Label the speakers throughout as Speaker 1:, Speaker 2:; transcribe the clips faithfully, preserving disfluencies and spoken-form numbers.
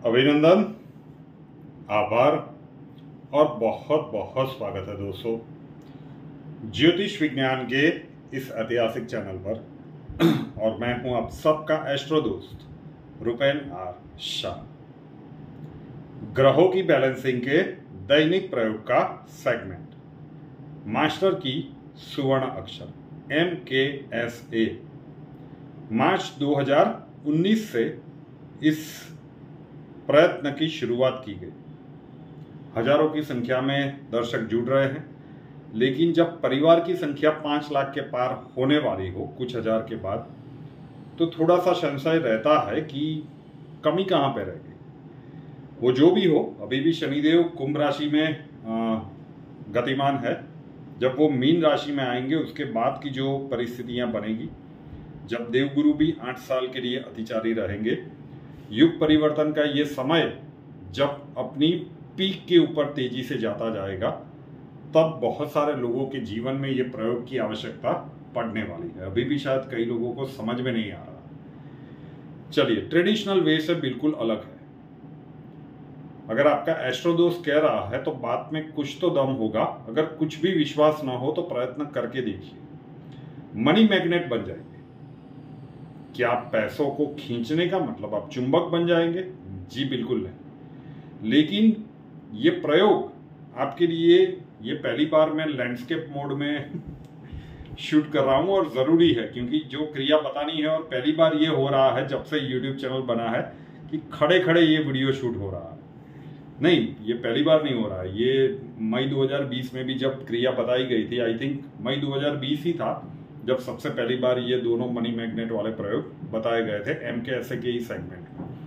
Speaker 1: अभिनंदन, आभार और बहुत बहुत स्वागत है दोस्तों ज्योतिष विज्ञान के इस ऐतिहासिक चैनल पर। और मैं हूं आप सबका एस्ट्रो दोस्त रुपेन आर शाह। ग्रहों की बैलेंसिंग के दैनिक प्रयोग का सेगमेंट, मास्टर की सुवर्ण अक्षर एम के एस ए, मार्च दो हज़ार उन्नीस से इस प्रयत्न की शुरुआत की गई। हजारों की संख्या में दर्शक जुड़ रहे हैं, लेकिन जब परिवार की संख्या पाँच लाख के पार होने वाली हो कुछ हजार के बाद, तो थोड़ा सा संशय रहता है कि कमी कहाँ पे रह गई। वो जो भी हो, अभी भी शनिदेव कुंभ राशि में आ, गतिमान है। जब वो मीन राशि में आएंगे उसके बाद की जो परिस्थितियां बनेगी, जब देवगुरु भी आठ साल के लिए अतिचारी रहेंगे, युग परिवर्तन का ये समय जब अपनी पीक के ऊपर तेजी से जाता जाएगा, तब बहुत सारे लोगों के जीवन में ये प्रयोग की आवश्यकता पड़ने वाली है। अभी भी शायद कई लोगों को समझ में नहीं आ रहा। चलिए, ट्रेडिशनल वे से बिल्कुल अलग है। अगर आपका एस्ट्रो दोस्त कह रहा है तो बात में कुछ तो दम होगा। अगर कुछ भी विश्वास ना हो तो प्रयत्न करके देखिए। मनी मैग्नेट बन जाएंगे। क्या आप पैसों को खींचने का मतलब आप चुंबक बन जाएंगे? जी बिल्कुल नहीं। लेकिन ये प्रयोग आपके लिए, ये पहली बार मैं लैंडस्केप मोड में शूट कर रहा हूं और जरूरी है, क्योंकि जो क्रिया बतानी है, और पहली बार ये हो रहा है जब से यूट्यूब चैनल बना है कि खड़े खड़े ये वीडियो शूट हो रहा है। नहीं, ये पहली बार नहीं हो रहा है। ये मई दो हज़ार बीस में भी जब क्रिया बताई गई थी, आई थिंक मई दो हज़ार बीस ही था जब सबसे पहली बार ये दोनों मनी मैग्नेट वाले प्रयोग बताए गए थे एम के एस ए के ही सेगमेंट में।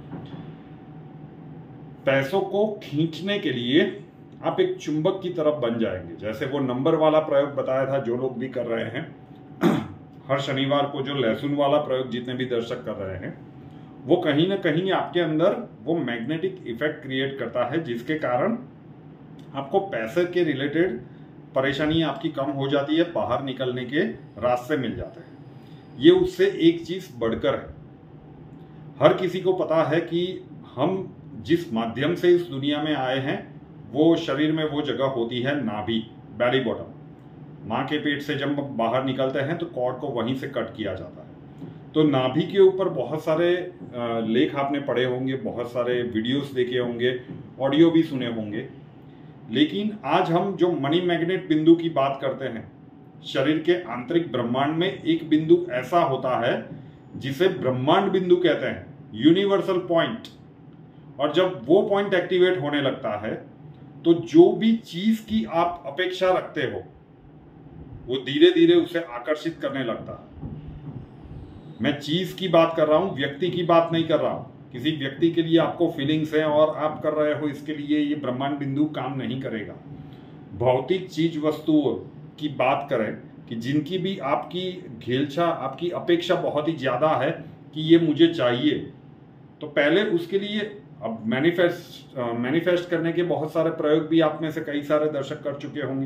Speaker 1: पैसों को खींचने के लिए आप एक चुंबक की तरफ बन जाएंगे। जैसे वो नंबर वाला प्रयोग बताया था, जो लोग भी कर रहे हैं हर शनिवार को, जो लहसुन वाला प्रयोग जितने भी दर्शक कर रहे हैं, वो कहीं ना कहीं आपके अंदर वो मैग्नेटिक इफेक्ट क्रिएट करता है, जिसके कारण आपको पैसे के रिलेटेड परेशानी आपकी कम हो जाती है, बाहर निकलने के रास्ते मिल जाते हैं। ये उससे एक चीज बढ़कर है। हर किसी को पता है कि हम जिस माध्यम से इस दुनिया में आए हैं, वो शरीर में वो जगह होती है नाभि, बैली बॉटम। माँ के पेट से जब बाहर निकलते हैं तो कॉर्ड को वहीं से कट किया जाता है। तो नाभि के ऊपर बहुत सारे लेख आपने पढ़े होंगे, बहुत सारे वीडियोस देखे होंगे, ऑडियो भी सुने होंगे। लेकिन आज हम जो मनी मैग्नेट बिंदु की बात करते हैं, शरीर के आंतरिक ब्रह्मांड में एक बिंदु ऐसा होता है जिसे ब्रह्मांड बिंदु कहते हैं, यूनिवर्सल पॉइंट। और जब वो पॉइंट एक्टिवेट होने लगता है तो जो भी चीज की आप अपेक्षा रखते हो, वो धीरे धीरे उसे आकर्षित करने लगता है। मैं चीज की बात कर रहा हूं, व्यक्ति की बात नहीं कर रहा हूं। किसी व्यक्ति के लिए आपको फीलिंग्स है और आप कर रहे हो, इसके लिए ये ब्रह्मांड बिंदु काम नहीं करेगा। भौतिक चीज वस्तुओं की बात करें कि जिनकी भी आपकी घेलछा, आपकी अपेक्षा बहुत ही ज्यादा है कि ये मुझे चाहिए, तो पहले उसके लिए अब मैनिफेस्ट मैनिफेस्ट करने के बहुत सारे प्रयोग भी आप में से कई सारे दर्शक कर चुके होंगे,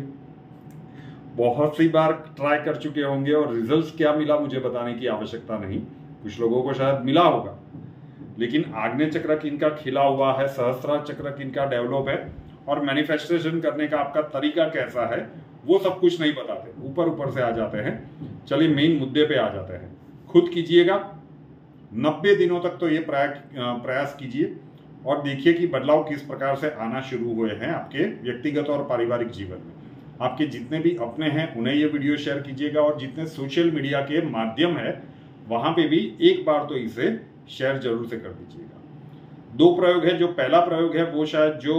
Speaker 1: बहुत सी बार ट्राई कर चुके होंगे, और रिजल्ट्स क्या मिला मुझे बताने की आवश्यकता नहीं। कुछ लोगों को शायद मिला होगा, लेकिन आग्नेय चक्र किनका खिला हुआ है, सहस्त्रार चक्र किनका डेवलप है, और मैनिफेस्टेशन करने का आपका तरीका कैसा है, वो सब कुछ नहीं बताते, ऊपर ऊपर से आ जाते हैं। चलिए मेन मुद्दे पे आ जाते हैं। खुद कीजिएगा, नब्बे दिनों तक तो ये प्रयास कीजिए और देखिए कि बदलाव किस प्रकार से आना शुरू हुए हैं आपके व्यक्तिगत और पारिवारिक जीवन में। आपके जितने भी अपने हैं उन्हें ये वीडियो शेयर कीजिएगा, और जितने सोशल मीडिया के माध्यम है वहां पे भी एक बार तो इसे शेयर जरूर से कर दीजिएगा। दो प्रयोग है। जो पहला प्रयोग है वो शायद जो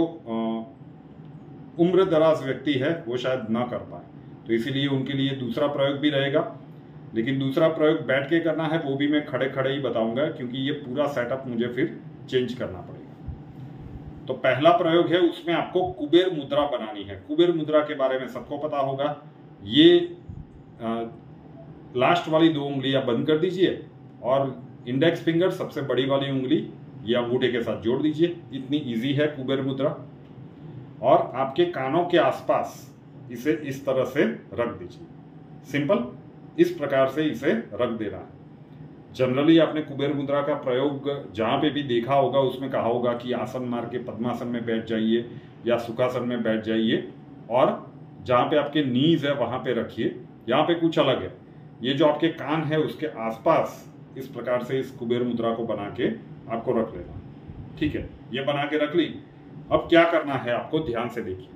Speaker 1: उम्र दराज व्यक्ति है वो शायद ना कर पाए, तो इसीलिए उनके लिए दूसरा प्रयोग भी रहेगा। लेकिन दूसरा प्रयोग बैठ के करना है, वो भी मैं खड़े खड़े ही बताऊंगा, क्योंकि ये पूरा सेटअप मुझे फिर चेंज करना पड़ेगा। तो पहला प्रयोग है, उसमें आपको कुबेर मुद्रा बनानी है। कुबेर मुद्रा के बारे में सबको पता होगा। ये आ, लास्ट वाली दो उंगलियां बंद कर दीजिए और इंडेक्स फिंगर, सबसे बड़ी वाली उंगली, ये अंगूठे के साथ जोड़ दीजिए। इतनी इजी है कुबेर मुद्रा। और आपके कानों के आसपास इसे इस तरह से रख दीजिए। सिंपल, इस प्रकार से इसे रख देना है। जनरली आपने कुबेर मुद्रा का प्रयोग जहाँ पे भी देखा होगा उसमें कहा होगा कि आसन मार के पद्मासन में बैठ जाइए या सुखासन में बैठ जाइए और जहाँ पे आपके नीज है वहाँ पे रखिए। यहाँ पे कुछ अलग है, ये जो आपके कान है उसके आसपास इस प्रकार से इस कुबेर मुद्रा को बना के आपको रख लेना। ठीक है, ये बना के रख ली। अब क्या करना है आपको, ध्यान से देखिए।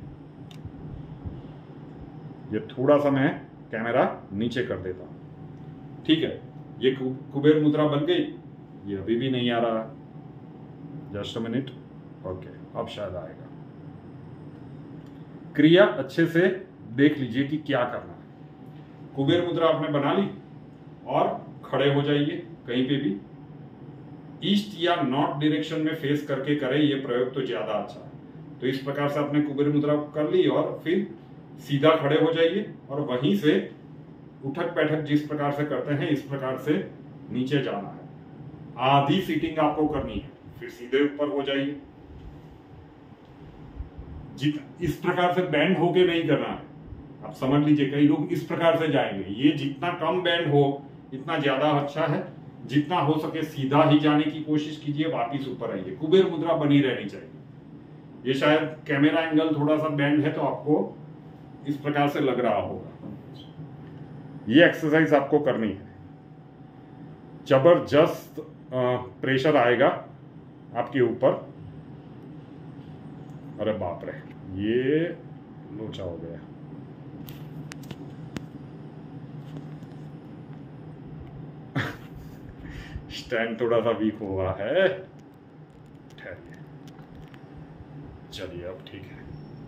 Speaker 1: ये थोड़ा सा मैं कैमरा नीचे कर देता हूं। ठीक है, ये कुबेर मुद्रा बन गई। ये अभी भी नहीं आ रहा, जस्ट अ मिनट। ओके, अब शायद आएगा। क्रिया अच्छे से देख लीजिए कि क्या करना है। कुबेर मुद्रा आपने बना ली और खड़े हो जाइए कहीं पे भी। ईस्ट या नॉर्थ डायरेक्शन में फेस करके करें, ये प्रयोग तो ज्यादा अच्छा है। तो इस प्रकार से आपने कुबेर मुद्रा कर ली और फिर सीधा खड़े हो जाइए और वहीं से उठक बैठक जिस प्रकार से करते हैं इस प्रकार से नीचे जाना है। आधी सीटिंग आपको करनी है, फिर सीधे ऊपर हो जाइए। जित इस प्रकार से बैंड होके नहीं करना है, आप समझ लीजिए। कई लोग इस प्रकार से जाएंगे, ये जितना कम बैंड हो इतना ज्यादा अच्छा है। जितना हो सके सीधा ही जाने की कोशिश कीजिए, वापिस ऊपर आइए। कुबेर मुद्रा बनी रहनी चाहिए। ये शायद कैमरा एंगल थोड़ा सा बैंड है तो आपको इस प्रकार से लग रहा होगा। ये एक्सरसाइज आपको करनी है। जबरदस्त प्रेशर आएगा आपके ऊपर। अरे बाप रे, ये लोचा हो गया। स्टैंड थोड़ा सा वीक हुआ है, ठहरिए। चलिए अब ठीक है।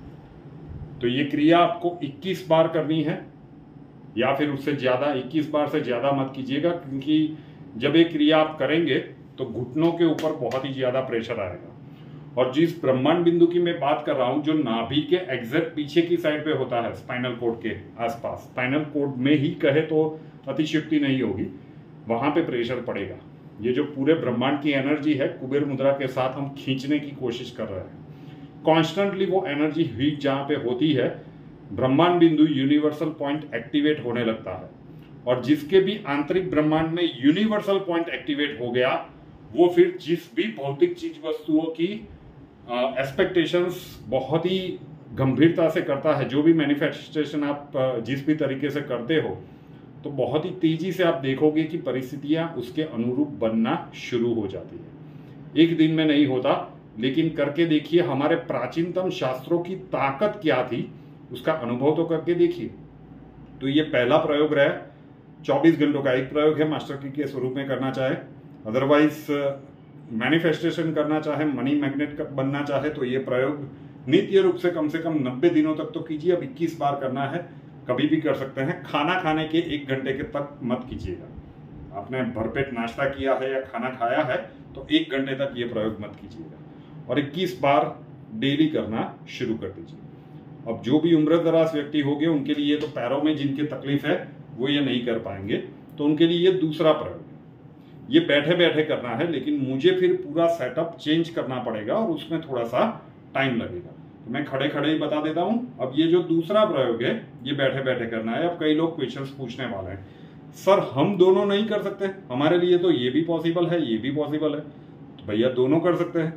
Speaker 1: तो ये क्रिया आपको इक्कीस बार करनी है या फिर उससे ज्यादा। इक्कीस बार से ज्यादा मत कीजिएगा, क्योंकि जब ये क्रिया आप करेंगे तो घुटनों के ऊपर बहुत ही ज्यादा प्रेशर आएगा। और जिस ब्रह्मांड बिंदु की मैं बात कर रहा हूं, जो नाभि के एग्जैक्ट पीछे की साइड पे होता है, स्पाइनल कोड के आसपास, स्पाइनल कोड में ही कहे तो अतिशयोक्ति नहीं होगी, वहां पे प्रेशर पड़ेगा। ये जो पूरे ब्रह्मांड की एनर्जी है कुबेर मुद्रा के साथ हम खींचने की कोशिश कर रहे हैं। कॉन्स्टेंटली वो एनर्जी हीट जहां पे होती है, ब्रह्मांड बिंदु यूनिवर्सल पॉइंट एक्टिवेट होने लगता है। और जिसके भी आंतरिक ब्रह्मांड में यूनिवर्सल पॉइंट एक्टिवेट हो गया, वो फिर जिस भी भौतिक चीज वस्तुओं की एक्सपेक्टेशंस बहुत ही गंभीरता से करता है। जो भी मैनिफेस्टेशन आप जिस भी तरीके से करते हो, तो बहुत ही तेजी से आप देखोगे कि परिस्थितियां उसके अनुरूप बनना शुरू हो जाती है। एक दिन में नहीं होता, लेकिन करके देखिए। हमारे प्राचीनतम शास्त्रों की ताकत क्या थी उसका अनुभव तो करके देखिए। तो ये पहला प्रयोग रहा, चौबीस घंटों का एक प्रयोग है। मास्टर की के स्वरूप में करना चाहे, अदरवाइज मैनिफेस्टेशन करना चाहे, मनी मैग्नेट बनना चाहे, तो ये प्रयोग नित्य रूप से कम से कम नब्बे दिनों तक तो कीजिए। अब इक्कीस बार करना है, कभी भी कर सकते हैं। खाना खाने के एक घंटे के तक मत कीजिएगा। आपने भरपेट नाश्ता किया है या खाना खाया है तो एक घंटे तक ये प्रयोग मत कीजिएगा। और इक्कीस बार डेली करना शुरू कर दीजिए। अब जो भी उम्र दराज व्यक्ति हो गए, उनके लिए तो पैरों में जिनकी तकलीफ है वो ये नहीं कर पाएंगे, तो उनके लिए ये दूसरा प्रयोग है। ये बैठे बैठे करना है, लेकिन मुझे फिर पूरा सेटअप चेंज करना पड़ेगा और उसमें थोड़ा सा टाइम लगेगा। तो मैं खड़े खड़े ही बता देता हूं। अब ये जो दूसरा प्रयोग है ये बैठे बैठे करना है। अब कई लोग क्वेश्चंस पूछने वाले हैं, सर हम दोनों नहीं कर सकते? हमारे लिए तो ये भी पॉसिबल है, ये भी पॉसिबल है। तो भैया दोनों कर सकते हैं।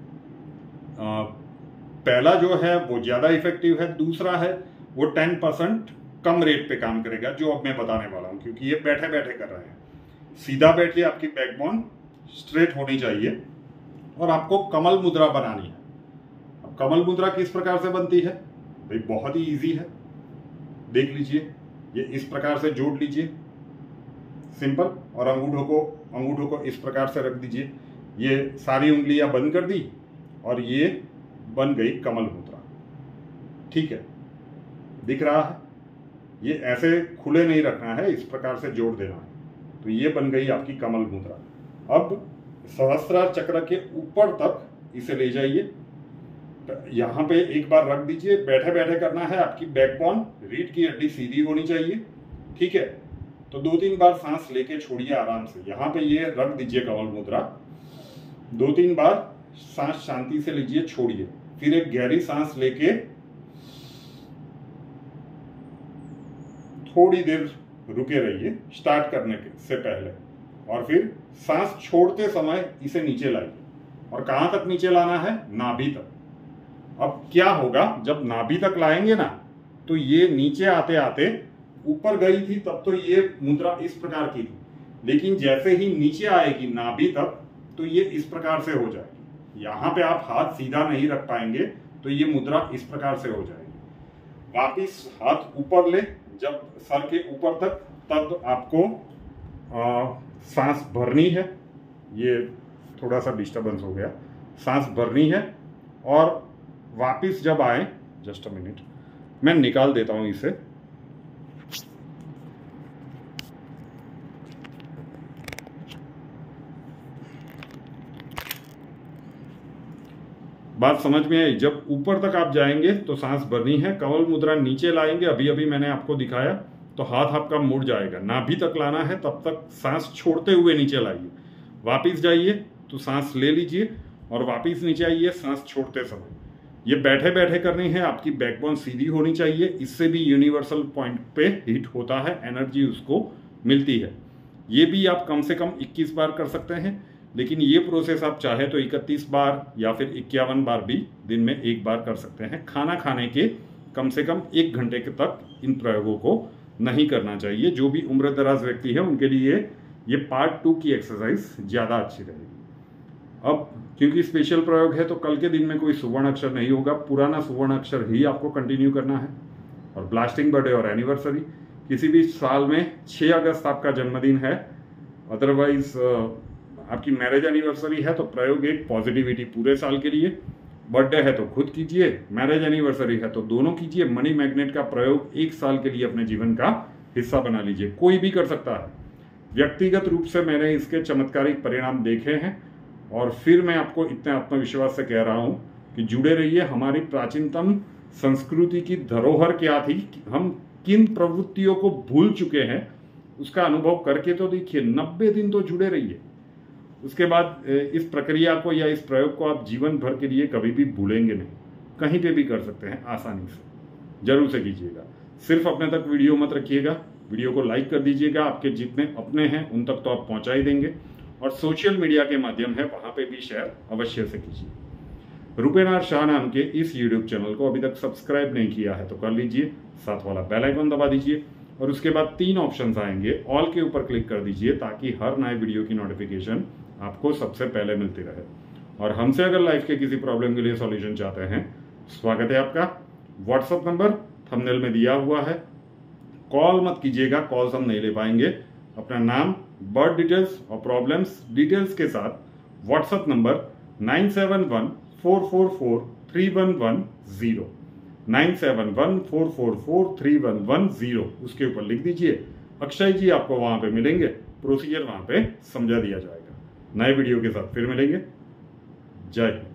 Speaker 1: आ, पहला जो है वो ज्यादा इफेक्टिव है, दूसरा है वो टेन परसेंट कम रेट पे काम करेगा, जो अब मैं बताने वाला हूं, क्योंकि ये बैठे बैठे कर रहे हैं। सीधा बैठिए, आपकी बैकबोन स्ट्रेट होनी चाहिए और आपको कमल मुद्रा बनानी है। अब कमल मुद्रा किस प्रकार से बनती है भाई? बहुत ही इजी है, देख लीजिए। ये इस प्रकार से जोड़ लीजिए, सिंपल। और अंगूठों को अंगूठों को इस प्रकार से रख दीजिए। ये सारी उंगलियां बंद कर दी और ये बन गई कमल मुद्रा। ठीक है, दिख रहा है? ये ऐसे खुले नहीं रखना है, इस प्रकार से जोड़ देना है। तो ये बन गई आपकी कमल मुद्रा। अब सहस्त्रार चक्र के ऊपर तक इसे ले जाइए। यहां पे एक बार रख दीजिए। बैठे बैठे करना है। आपकी बैकबोन, रीढ़ की हड्डी सीधी होनी चाहिए। ठीक है, तो दो तीन बार सांस लेके छोड़िए आराम से। यहां पे ये रख दीजिए कमल मुद्रा। दो तीन बार सांस शांति से लीजिए, छोड़िए। फिर एक गहरी सांस लेके थोड़ी देर रुके रहिए स्टार्ट करने से पहले। और फिर सांस छोड़ते समय इसे नीचे लाइए। और कहां तक नीचे लाना है? नाभि तक। अब क्या होगा, जब नाभि तक लाएंगे ना तो ये नीचे आते आते ऊपर गई थी, तब तो ये मुद्रा इस प्रकार की थी, लेकिन जैसे ही नीचे आएगी नाभि तक तो ये इस प्रकार से हो जाएगी। यहाँ पे आप हाथ सीधा नहीं रख पाएंगे तो ये मुद्रा इस प्रकार से हो जाएगी। वापिस हाथ ऊपर ले, जब सर के ऊपर तक, तब आपको आ, सांस भरनी है। ये थोड़ा सा डिस्टरबेंस हो गया। सांस भरनी है और वापिस जब आए, जस्ट अ मिनट, मैं निकाल देता हूं इसे। बात समझ में आई? जब ऊपर तक आप जाएंगे तो सांस भरनी है, कवल मुद्रा नीचे लाएंगे, अभी अभी मैंने आपको दिखाया, तो हाथ आपका मुड़ जाएगा। नाभि तक लाना है, तब तक सांस छोड़ते हुए नीचे लाइए। वापिस जाइए तो सांस ले लीजिए और वापिस नीचे आइए सांस छोड़ते समय। ये बैठे बैठे करनी है, आपकी बैकबोन सीधी होनी चाहिए, इससे भी यूनिवर्सल पॉइंट पे हिट होता है, एनर्जी उसको मिलती है। ये भी आप कम से कम इक्कीस बार कर सकते हैं, लेकिन ये प्रोसेस आप चाहे तो इकतीस बार या फिर इक्यावन बार भी दिन में एक बार कर सकते हैं। खाना खाने के कम से कम एक घंटे के तक इन प्रयोगों को नहीं करना चाहिए। जो भी उम्र दराज व्यक्ति है उनके लिए ये पार्ट टू की एक्सरसाइज ज़्यादा अच्छी रहेगी। अब क्योंकि स्पेशल प्रयोग है तो कल के दिन में कोई सुवर्ण अक्षर नहीं होगा, पुराना सुवर्ण अक्षर ही आपको कंटिन्यू करना है। और ब्लास्टिंग बर्थडे और एनिवर्सरी, किसी भी साल में छः अगस्त आपका जन्मदिन है, अदरवाइज आपकी मैरिज एनिवर्सरी है तो प्रयोग एक पॉजिटिविटी पूरे साल के लिए, बर्थडे है तो खुद कीजिए, मैरिज एनिवर्सरी है तो दोनों कीजिए। मनी मैग्नेट का प्रयोग एक साल के लिए अपने जीवन का हिस्सा बना लीजिए, कोई भी कर सकता है। व्यक्तिगत रूप से मैंने इसके चमत्कारिक परिणाम देखे हैं और फिर मैं आपको इतने आत्मविश्वास से कह रहा हूँ कि जुड़े रहिए। हमारी प्राचीनतम संस्कृति की धरोहर क्या थी, हम किन प्रवृत्तियों को भूल चुके हैं, उसका अनुभव करके तो देखिए। नब्बे दिन तो जुड़े रहिए, उसके बाद इस प्रक्रिया को या इस प्रयोग को आप जीवन भर के लिए कभी भी भूलेंगे नहीं। कहीं पे भी कर सकते हैं आसानी से, जरूर से कीजिएगा। सिर्फ अपने तक वीडियो मत रखिएगा, वीडियो को लाइक कर दीजिएगा। आपके जितने अपने हैं उन तक तो आप पहुंचा ही देंगे, और सोशल मीडिया के माध्यम है वहां पे भी शेयर अवश्य से कीजिए। रुपेनार शाह नाम के इस यूट्यूब चैनल को अभी तक सब्सक्राइब नहीं किया है तो कर लीजिए, साथ वाला बेल आइकन दबा दीजिए और उसके बाद तीन ऑप्शंस आएंगे, ऑल के ऊपर क्लिक कर दीजिए ताकि हर नए वीडियो की नोटिफिकेशन आपको सबसे पहले मिलती रहे। और हमसे अगर लाइफ के किसी प्रॉब्लम के लिए सॉल्यूशन चाहते हैं, स्वागत है आपका। व्हाट्सएप नंबर थंबनेल में दिया हुआ है, कॉल मत कीजिएगा, कॉल्स हम नहीं ले पाएंगे। अपना नाम, बर्थ डिटेल्स और प्रॉब्लम्स डिटेल्स के साथ WhatsApp number nine seven one four four four three one one zero nine seven one four four four three one one zero उसके ऊपर लिख दीजिए। अक्षय जी आपको वहां पे मिलेंगे, प्रोसीजर वहां पे समझा दिया जाएगा। नए वीडियो के साथ फिर मिलेंगे। जय हिंद।